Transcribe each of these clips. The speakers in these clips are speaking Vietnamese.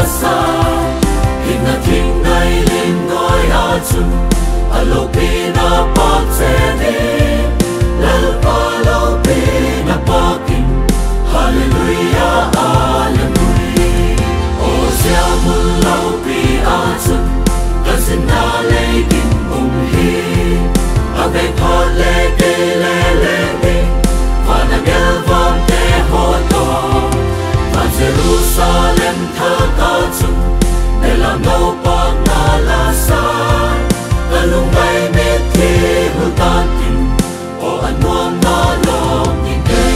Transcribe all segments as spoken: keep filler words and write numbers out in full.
sa hin na thing ngai lim noi a chung a lo pi na pa che ne lal pa lo pi na pa kin hallelujah hallelujah o sia mun lo pi a chung ta sin na le kin um hi a be pa le ke le le ni va na gel vom te ho to Jerusalem tha ka chung ne la no pa na la sa ka lung mai me the hu tan tin o an nuam na lo ni ke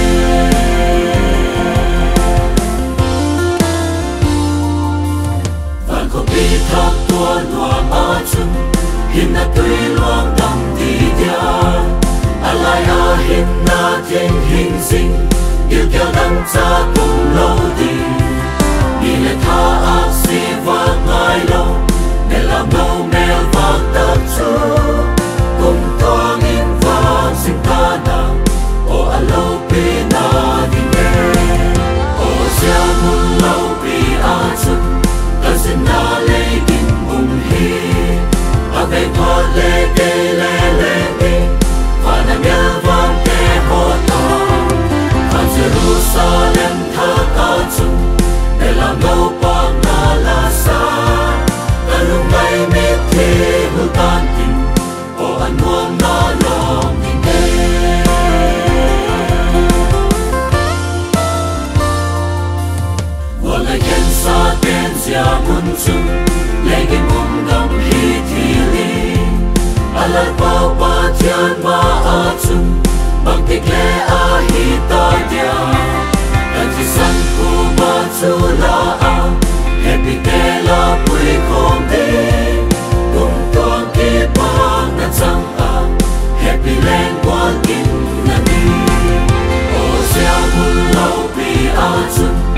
van ko pi tha tua nuam a chung hin na tui luang dam ti dia alai a hin na thiên hình sinh yêu kêu đắng cha cùng lâu đi đi lệ tha ác si và ngài lâu để làm nâu mèo và tập chú cùng con in và sinh ta na ô a lâu pi na đi nghe ô xia mun lâu pi a chung ta xin na lê kinh mùng hi a về pha lê kê lê lê đi và na nghe vang kê hô to Jerusalem tha ka chung để làm nâu pa na la sa ta lung mai me the hu tan tin o an nuam na lo ni ne wa la yen sa ten sia mun chung le ge mum gam hi thi li ala pa pa tian ma a chung bang tik le a hi ta dia kan chi san ku ma chu la a happy te la pui khom de kum tuang ki pa na chang a happy len quan kin na ni o sia mun lau pi a chung